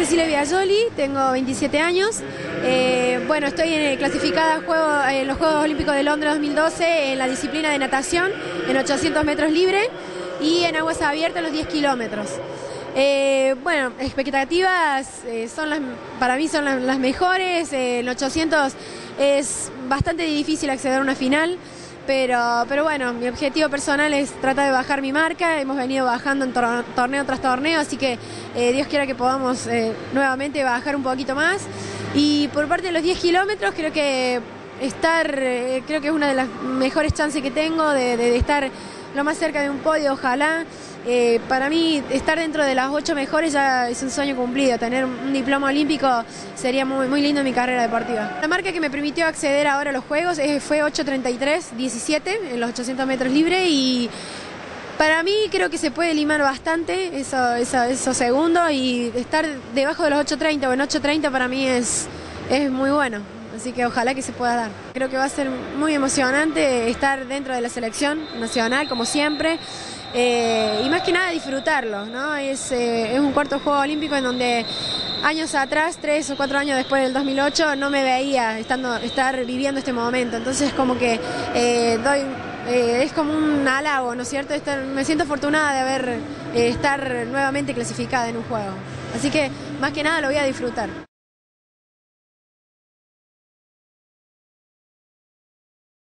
Cecilia Biagioli, tengo 27 años. Bueno, estoy clasificada en los Juegos Olímpicos de Londres 2012 en la disciplina de natación, en 800 metros libre y en aguas abiertas los 10 kilómetros. Bueno, expectativas para mí son las mejores. En 800 es bastante difícil acceder a una final. Pero bueno, mi objetivo personal es tratar de bajar mi marca. Hemos venido bajando en torneo tras torneo, así que Dios quiera que podamos nuevamente bajar un poquito más. Y por parte de los 10 kilómetros creo que creo que es una de las mejores chances que tengo de estar lo más cerca de un podio, ojalá. Para mí estar dentro de las 8 mejores ya es un sueño cumplido. Tener un diploma olímpico sería muy lindo en mi carrera deportiva. La marca que me permitió acceder ahora a los Juegos fue 8:33:17 en los 800 metros libre, y para mí creo que se puede limar bastante esos segundos, y estar debajo de los 8:30 o en 8:30 para mí es muy bueno. Así que ojalá que se pueda dar. Creo que va a ser muy emocionante estar dentro de la selección nacional, como siempre. Y más que nada disfrutarlo, ¿no? Es un cuarto Juego Olímpico en donde años atrás, 3 o 4 años después del 2008, no me veía estar viviendo este momento. Entonces como que es como un halago, ¿no es cierto? Me siento afortunada de estar nuevamente clasificada en un juego. Así que más que nada lo voy a disfrutar.